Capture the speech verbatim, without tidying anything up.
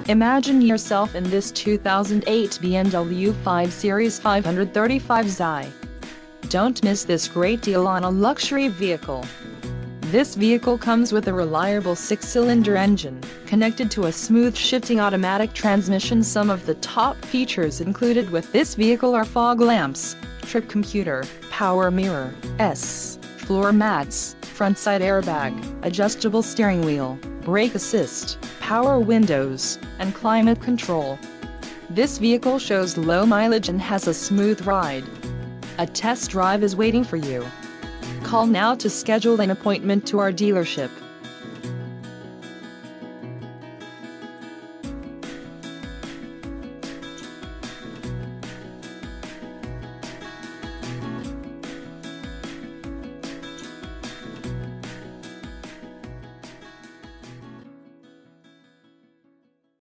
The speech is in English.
Imagine yourself in this two thousand eight B M W five Series five thirty-five xi. Don't miss this great deal on a luxury vehicle. This vehicle comes with a reliable six-cylinder engine, connected to a smooth shifting automatic transmission. Some of the top features included with this vehicle are fog lamps, trip computer, power mirror, S, floor mats, front side airbag, adjustable steering wheel, brake assist, power windows, and climate control. This vehicle shows low mileage and has a smooth ride. A test drive is waiting for you. Call now to schedule an appointment to our dealership.